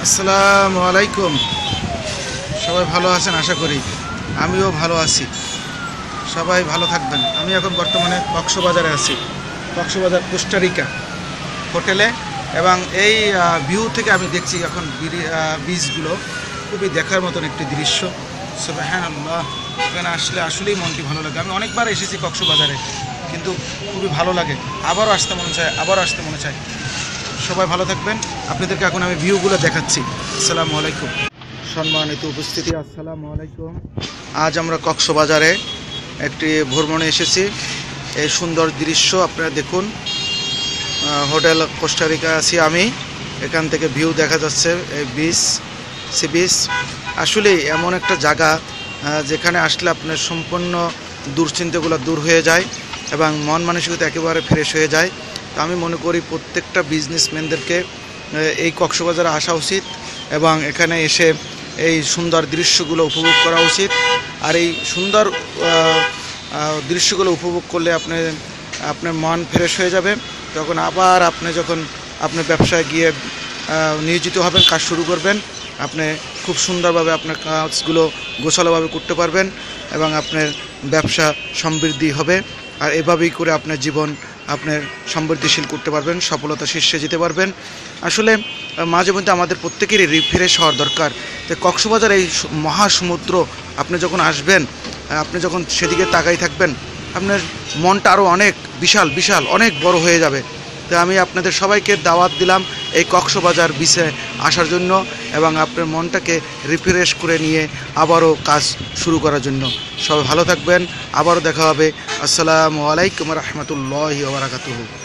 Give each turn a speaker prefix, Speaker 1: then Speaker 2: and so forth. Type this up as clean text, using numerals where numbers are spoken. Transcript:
Speaker 1: আসসালামু আলাইকুম। সবাই ভালো আছেন আশা করি, আমিও ভালো আছি। সবাই ভালো থাকবেন। আমি এখন বর্তমানে কক্সবাজারে আছি, কক্সবাজার কোস্টারিকা হোটেলে, এবং এই ভিউ থেকে আমি দেখছি এখন বীজগুলো খুবই দেখার মতন একটি দৃশ্য। সুবহানাল্লাহ, এখানে আসলে আসলেই মনটি ভালো লাগে। আমি অনেকবার এসেছি কক্সবাজারে, কিন্তু খুবই ভালো লাগে। আবারও আসতে মনে চায়। সবাই ভালো থাকবেন। আপনাদেরকে এখন আমি ভিউগুলো দেখাচ্ছি। আসসালামু আলাইকুম। সম্মানিত উপস্থিতি, আসসালামু আলাইকুম। আজ আমরা কক্সবাজারে একটি ভ্রমণে এসেছি। এই সুন্দর দৃশ্য আপনারা দেখুন। হোটেল কোস্টারিকা আছি আমি। এখান থেকে ভিউ দেখা যাচ্ছে এই সি বিচ। আসলেই এমন একটা জায়গা যেখানে আসলে আপনার সম্পূর্ণ দুশ্চিন্তাগুলো দূর হয়ে যায় এবং মন মানসিকতা একেবারে ফ্রেশ হয়ে যায়। তো আমি মনে করি প্রত্যেকটা বিজনেসম্যানদেরকে এই কক্সবাজারে আসা উচিত এবং এখানে এসে এই সুন্দর দৃশ্যগুলো উপভোগ করা উচিত। আর এই সুন্দর দৃশ্যগুলো উপভোগ করলে আপনার মন ফ্রেশ হয়ে যাবে। তখন আবার আপনি যখন আপনার ব্যবসায় গিয়ে নিয়োজিত হবেন, কাজ শুরু করবেন, আপনি খুব সুন্দরভাবে আপনার কাজগুলো গোছালোভাবে করতে পারবেন এবং আপনার ব্যবসা সমৃদ্ধি হবে। আর এভাবেই করে আপনার জীবন আপনার সমৃদ্ধিশীল করতে পারবেন, সফলতা শীর্ষে যেতে পারবেন। আসলে মাঝে মধ্যে আমাদের প্রত্যেকেরই রিফ্রেশ হওয়ার দরকার। তো কক্সবাজার এই মহাসমুদ্র আপনি যখন আসবেন, আপনি যখন সেদিকে তাকাই থাকবেন, আপনার মনটা আরও অনেক বিশাল অনেক বড় হয়ে যাবে। তো আমি আপনাদের সবাইকে দাওয়াত দিলাম এই কক্সবাজার বিচে আসার জন্য এবং আপনার মনটাকে রিফ্রেশ করে নিয়ে আবারও কাজ শুরু করার জন্য। সবাই ভালো থাকবেন। আবারও দেখা হবে। আসসালামু আলাইকুম রহমতুল্লাহি ওয়া বারাকাতুহু।